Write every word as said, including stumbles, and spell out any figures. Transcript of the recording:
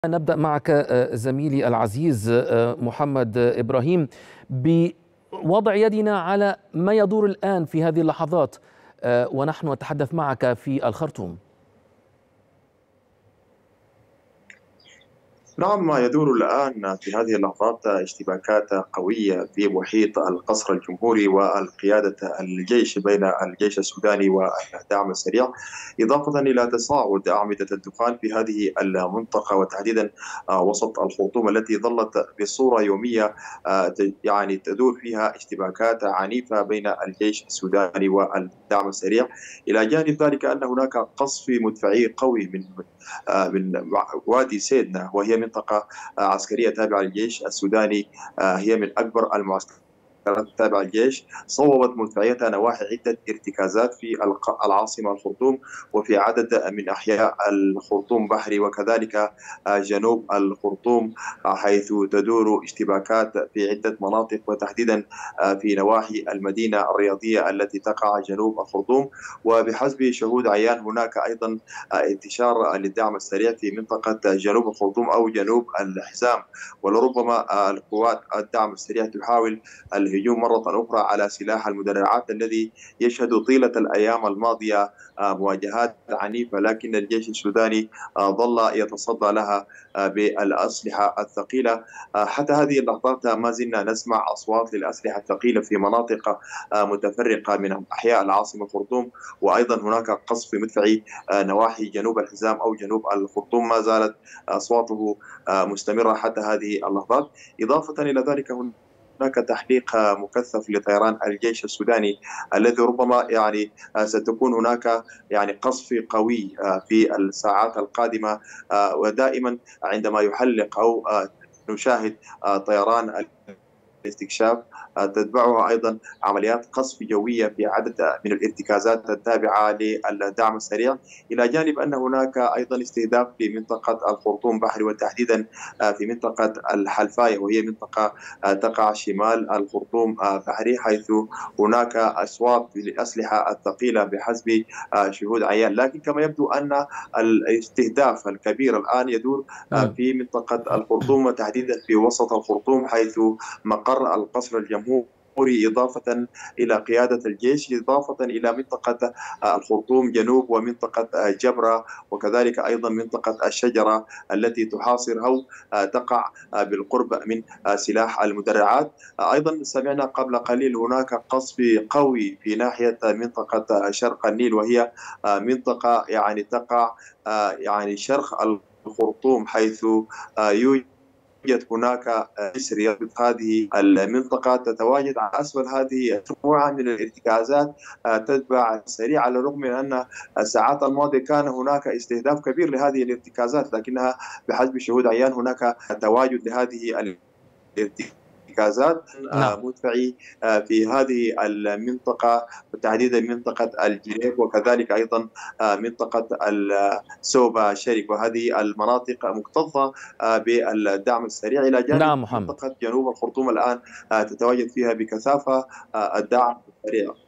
نبدأ معك آه، زميلي العزيز آه، محمد إبراهيم بوضع يدنا على ما يدور الآن في هذه اللحظات آه، ونحن نتحدث معك في الخرطوم. نعم، ما يدور الآن في هذه اللحظات اشتباكات قوية في محيط القصر الجمهوري وقيادة الجيش بين الجيش السوداني والدعم السريع، إضافة إلى تصاعد أعمدة الدخان في هذه المنطقة، وتحديدا آه، وسط الخرطوم التي ظلت بصورة يومية آه، ت- يعني تدور فيها اشتباكات عنيفة بين الجيش السوداني والدعم السريع. إلى جانب ذلك أن هناك قصف مدفعي قوي من آه، من وادي سيدنا، وهي منطقة آه، عسكرية تابعة للجيش السوداني. آه، هي من أكبر المعسكرات التابعة للجيش. صوبت مدفعيتها نواحي عدة ارتكازات في الق- العاصمة الخرطوم، وفي عدد من أحياء الخرطوم بحري، وكذلك آه، جنوب الخرطوم، آه، حيث تدور اشتباكات في عدة مناطق، وتحديدا آه، في نواحي المدينة الرياضية التي تقع جنوب الخرطوم. وبحسب شهود عيان هناك أيضا آه، انتشار للدعم السريع في منطقة جنوب الخرطوم أو جنوب الحزام، ولربما آه، القوات الدعم السريع تحاول الهجوم مرة أخرى على سلاح المدرعات الذي يشهد طيلة الأيام الماضية آه، مواجهات عنيفة، لكن الجيش السوداني آه، ظل يتصدى لها آه، بالأسلحة الثقيلة. آه، حتى هذه اللحظات ما زلنا نسمع أصوات للأسلحة الثقيلة في مناطق آه، متفرقة من أحياء العاصمة الخرطوم، وأيضا هناك قصف مدفعي آه، نواحي جنوب الحزام أو جنوب الخرطوم ما زالت أصواته آه، مستمرة حتى هذه اللحظات. إضافة إلى ذلك هناك تحليق آه، مكثف لطيران الجيش السوداني، الذي ربما يعني آه، ستكون هناك يعني قصف قوي آه، في الساعات القادمة. آه، ودائما عندما يحلق أو آه، نشاهد آه، طيران الاستكشاف آه، تتبعها أيضا عمليات قصف جوية في عدد من الارتكازات التابعة للدعم السريع، إلى جانب أن هناك أيضا استهداف في منطقة الخرطوم بحري، وتحديدا آه، في منطقة الحلفاية، وهي منطقة آه، تقع شمال الخرطوم آه، بحري، حيث هناك أصوات للأسلحة الثقيلة بحسب آه، شهود عيان. لكن كما يبدو أن الاستهداف الكبير الآن يدور آه، نعم. في منطقة الخرطوم، وتحديدا في وسط الخرطوم، حيث مقر القصر الجمهوري، إضافة إلى قيادة الجيش، إضافة إلى منطقة الخرطوم جنوب، ومنطقة جبرة، وكذلك أيضا منطقة الشجرة التي تحاصر أو تقع بالقرب من سلاح المدرعات. أيضا سمعنا قبل قليل هناك قصف قوي في ناحية منطقة شرق النيل، وهي منطقة يعني تقع يعني شرق الخرطوم، حيث يوجد يوجد هناك جسر يربط هذه المنطقة. تتواجد على أسفل هذه مجموعة من الارتكازات آه، تتبع سريع، على الرغم من أن الساعات الماضية كان هناك استهداف كبير لهذه الارتكازات، لكنها بحسب شهود عيان هناك تواجد لهذه الارتكازات آه، نعم. مدفعي آه، في هذه المنطقة، تحديدا منطقة الجنيب، وكذلك أيضا آه، منطقة السوبا شرق، وهذه المناطق مكتظة آه، بالدعم السريع، إلى جانب نعم محمد. منطقة جنوب الخرطوم الآن آه، تتواجد فيها بكثافة آه، الدعم السريع.